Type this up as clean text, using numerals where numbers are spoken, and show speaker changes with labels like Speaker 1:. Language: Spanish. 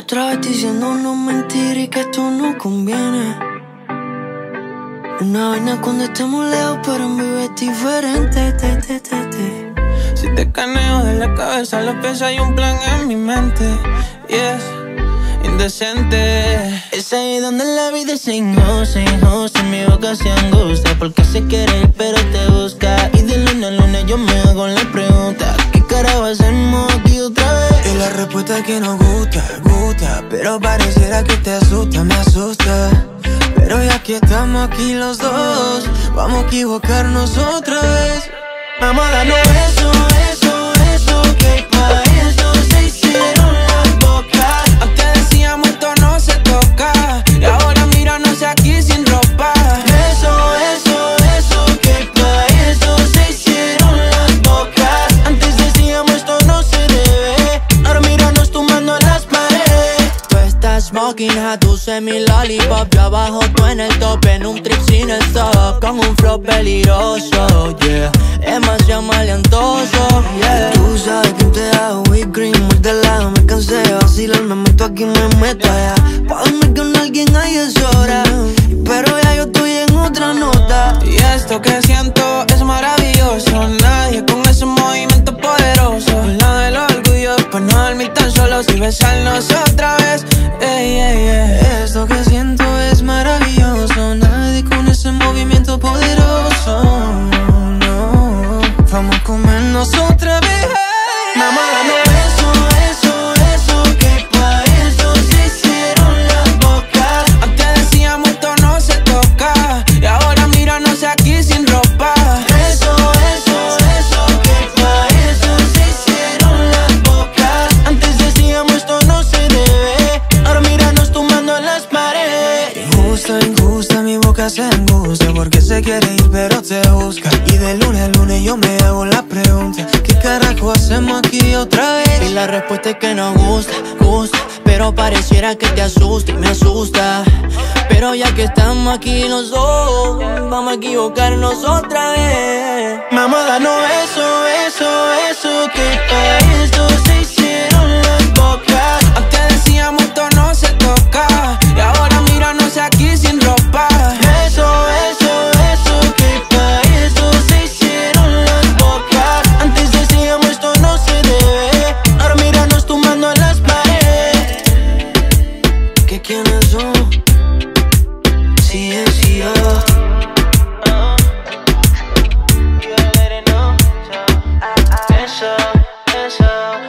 Speaker 1: Otra vez diciéndonos mentiras y que esto no conviene. Una vaina cuando estamos lejos, pero en vivo es diferente.
Speaker 2: Si te caneo de la cabeza, lo pienso, hay un plan en mi mente. Yes, indecente.
Speaker 3: Es ahí donde la vida se injusta, en mi boca se angustia, porque se quiere ir pero te busca. Y de luna a luna yo me hago la pregunta: ¿qué carajo hacemos aquí otra vez?
Speaker 1: Y la respuesta es que nos gusta, pero pareciera que te asusta, me asusta. Pero ya que estamos aquí los dos, vamos a equivocarnos otra vez.
Speaker 3: Vamos a darnos eso, que pa' eso se hicieron las bocas.
Speaker 2: Antes decíamos esto no se toca, y ahora míranos aquí sin ropa.
Speaker 3: Eso, que pa' eso se hicieron las bocas. Antes decíamos esto no se debe, ahora míranos tumbando en las paredes. Tú estás smoking a tu semi-lollipop, yo abajo, tú en el top, en un trip sin stop, con un flow peligroso, yeah, demasiado maleantoso, yeah.
Speaker 1: Tú sabes que te hago whipped cream, muy de lado, me cansé de vacilar, me meto aquí, me meto allá. Pa' dormir con alguien ahí es hora, pero ya yo estoy en otra nota.
Speaker 2: Y esto que siento es maravilloso, nadie con ese movimiento poderoso. La del orgullo, pues no dormir tan solos y besarnos otra vez.
Speaker 1: Esto que siento es maravilloso, nadie con ese movimiento poderoso. No, vamos a comernos otra vez.
Speaker 3: Vamos a darnos eso, que pa' eso se hicieron las bocas.
Speaker 2: Antes decíamos esto no se toca, y ahora míranos aquí sin ropa.
Speaker 3: Eso, que pa' eso se hicieron las bocas. Antes decíamos esto no se debe, ahora míranos tumbando en las paredes.
Speaker 1: Injusta, mi boca se angustia, porque se quiere ir pero te busca. Y de lunes a lunes yo me hago la pregunta: ¿qué carajo hacemos aquí otra vez?
Speaker 3: Y la respuesta es que nos gusta, pero pareciera que te asusta y me asusta. Pero ya que estamos aquí los dos, vamos a equivocarnos otra vez. Vamos a darnos eso, que pa' eso se hicieron las bocas.
Speaker 2: Antes decíamos esto no se toca, y ahora míranos aquí sin ropa.
Speaker 3: Eso, que pa' eso se hicieron las bocas. Antes decíamos esto no se debe, ahora míranos tumbando en las paredes.
Speaker 1: ¿Qué quiénes son? Sí, es yo.
Speaker 3: Eso.